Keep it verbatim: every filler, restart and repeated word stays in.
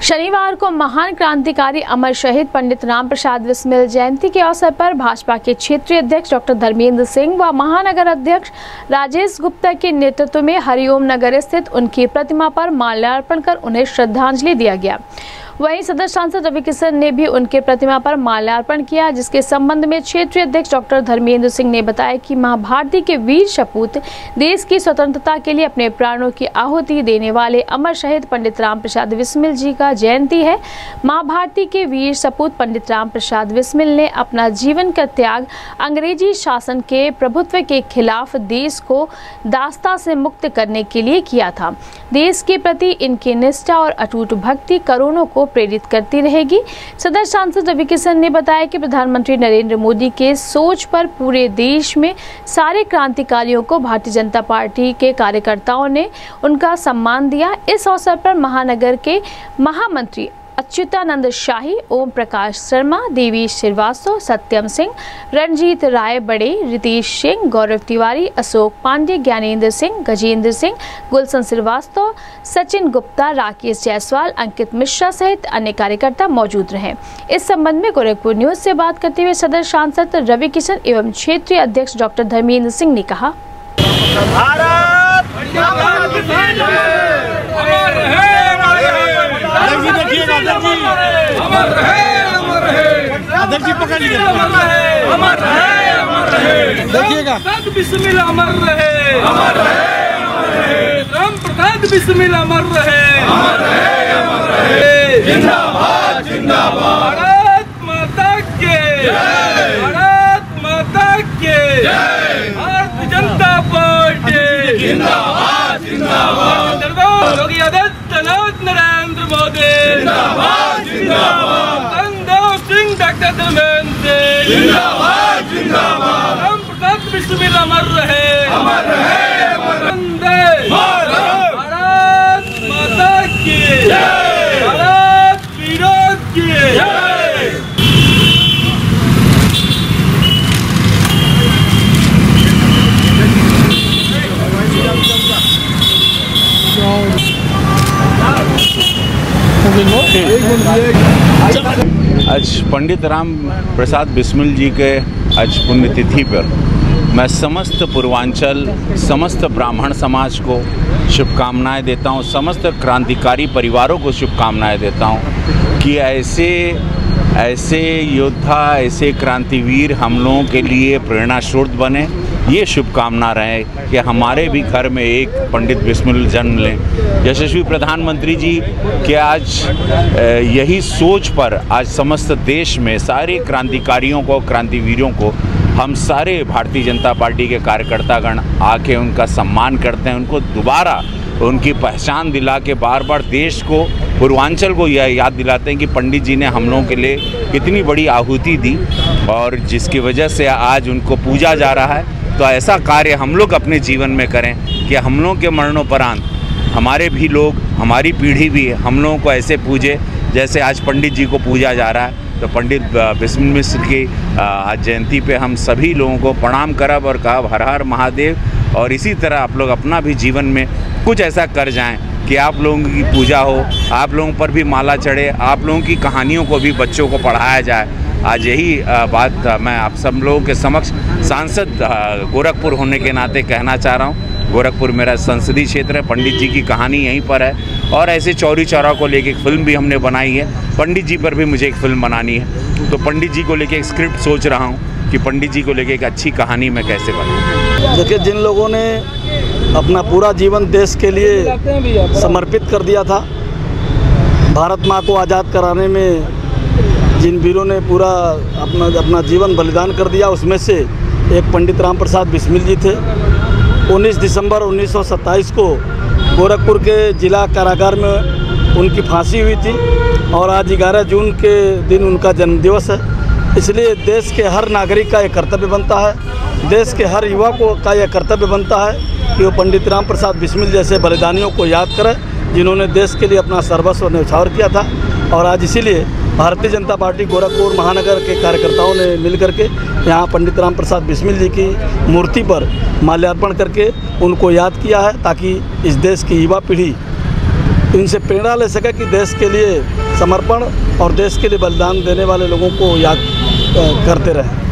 शनिवार को महान क्रांतिकारी अमर शहीद पंडित राम प्रसाद बिस्मिल जयंती के अवसर पर भाजपा के क्षेत्रीय अध्यक्ष डॉक्टर धर्मेंद्र सिंह व महानगर अध्यक्ष राजेश गुप्ता के नेतृत्व में हरिओम नगर स्थित उनकी प्रतिमा पर माल्यार्पण कर उन्हें श्रद्धांजलि दिया गया। वहीं सदर सांसद रवि किशन ने भी उनके प्रतिमा पर माल्यार्पण किया, जिसके संबंध में क्षेत्रीय अध्यक्ष डॉक्टर धर्मेंद्र सिंह ने बताया कि मां भारती के वीर सपूत देश की स्वतंत्रता के लिए अपने प्राणों की आहुति देने वाले अमर शहीद पंडित राम प्रसाद बिस्मिल जी का जयंती है। मां भारती के वीर सपूत पंडित राम प्रसाद बिस्मिल ने अपना जीवन का त्याग अंग्रेजी शासन के प्रभुत्व के खिलाफ देश को दास्ता से मुक्त करने के लिए किया था। देश के प्रति इनकी निष्ठा और अटूट भक्ति करोड़ों को प्रेरित करती रहेगी। सदर सांसद रवि किशन ने बताया कि प्रधानमंत्री नरेंद्र मोदी के सोच पर पूरे देश में सारे क्रांतिकारियों को भारतीय जनता पार्टी के कार्यकर्ताओं ने उनका सम्मान दिया। इस अवसर पर महानगर के महामंत्री अच्युतानंद शाही, ओम प्रकाश शर्मा, देवी श्रीवास्तव, सत्यम सिंह, रणजीत राय बड़े, रितेश सिंह, गौरव तिवारी, अशोक पांडे, ज्ञानेंद्र सिंह, गजेंद्र सिंह, गुलशन श्रीवास्तव, सचिन गुप्ता, राकेश जायसवाल, अंकित मिश्रा सहित अन्य कार्यकर्ता मौजूद रहे। इस संबंध में गोरखपुर न्यूज से बात करते हुए सदर सांसद रवि किशन एवं क्षेत्रीय अध्यक्ष डॉक्टर धर्मेंद्र सिंह ने कहा, अमर रहे, अमर रहे, अमर जी पकड़ लीजिए, अमर रहे, अमर रहे, देखिएगा, बिस्मिल अमर रहे, अमर रहे, अमर रहे, राम प्रसाद बिस्मिल अमर रहे, अमर रहे, अमर रहे, जिंदाबाद, जिंदाबाद, भारत माता के जय, भारत माता के जय, भारतीय जनता पार्टी जिंदाबाद, जिंदाबाद, योगी आदित्यनाथ, नरेंद्र मोदी जिंदाबाद, जिंदाबाद, संदेव सिंह, डॉक्टर धर्मेंद्र जिंदाबाद, जिंदाबाद, राम प्रसाद बिस्मिल अमर रहे, अमर रहे, अमर वंदे मातरम, भारत माता की जय, भारत वीरों की जय। आज पंडित राम प्रसाद बिस्मिल जी के आज पुण्यतिथि पर मैं समस्त पूर्वांचल, समस्त ब्राह्मण समाज को शुभकामनाएं देता हूं, समस्त क्रांतिकारी परिवारों को शुभकामनाएं देता हूं कि ऐसे ऐसे योद्धा, ऐसे क्रांतिवीर हम लोगों के लिए प्रेरणा स्रोत बने। ये शुभकामना रहे कि हमारे भी घर में एक पंडित बिस्मिल जन्म लें। यशस्वी प्रधानमंत्री जी के आज यही सोच पर आज समस्त देश में सारे क्रांतिकारियों को, क्रांतिवीरों को हम सारे भारतीय जनता पार्टी के कार्यकर्तागण आके उनका सम्मान करते हैं, उनको दोबारा उनकी पहचान दिला के बार बार देश को, पूर्वांचल को यह याद दिलाते हैं कि पंडित जी ने हम लोगों के लिए कितनी बड़ी आहुति दी और जिसकी वजह से आज उनको पूजा जा रहा है। तो ऐसा कार्य हम लोग अपने जीवन में करें कि हम लोगों के मरणोपरांत हमारे भी लोग, हमारी पीढ़ी भी हम लोगों को ऐसे पूजे जैसे आज पंडित जी को पूजा जा रहा है। तो पंडित बिस्मिल मिश्र की आज जयंती पे हम सभी लोगों को प्रणाम करब और कहब हर हर महादेव। और इसी तरह आप लोग अपना भी जीवन में कुछ ऐसा कर जाएं कि आप लोगों की पूजा हो, आप लोगों पर भी माला चढ़े, आप लोगों की कहानियों को भी बच्चों को पढ़ाया जाए। आज यही बात मैं आप सब लोगों के समक्ष सांसद गोरखपुर होने के नाते कहना चाह रहा हूँ। गोरखपुर मेरा संसदीय क्षेत्र है, पंडित जी की कहानी यहीं पर है और ऐसे चौरी चौरा को लेके एक फिल्म भी हमने बनाई है। पंडित जी पर भी मुझे एक फिल्म बनानी है, तो पंडित जी को लेके एक स्क्रिप्ट सोच रहा हूँ कि पंडित जी को लेके एक अच्छी कहानी मैं कैसे बनाऊँ। देखिए, जिन लोगों ने अपना पूरा जीवन देश के लिए समर्पित कर दिया था, भारत माँ को आज़ाद कराने में जिन वीरों ने पूरा अपना अपना जीवन बलिदान कर दिया, उसमें से एक पंडित राम प्रसाद बिस्मिल जी थे। उन्नीस दिसंबर उन्नीस सौ सत्ताईस को गोरखपुर के जिला कारागार में उनकी फांसी हुई थी और आज ग्यारह जून के दिन उनका जन्मदिवस है। इसलिए देश के हर नागरिक का यह कर्तव्य बनता है, देश के हर युवा को का यह कर्तव्य बनता है कि वो पंडित राम प्रसाद बिस्मिल जैसे बलिदानियों को याद करें, जिन्होंने देश के लिए अपना सर्वस्व न्यौछावर किया था। और आज इसीलिए भारतीय जनता पार्टी गोरखपुर महानगर के कार्यकर्ताओं ने मिलकर के यहाँ पंडित राम प्रसाद बिस्मिल जी की मूर्ति पर माल्यार्पण करके उनको याद किया है, ताकि इस देश की युवा पीढ़ी इनसे प्रेरणा ले सके कि देश के लिए समर्पण और देश के लिए बलिदान देने वाले लोगों को याद करते रहें।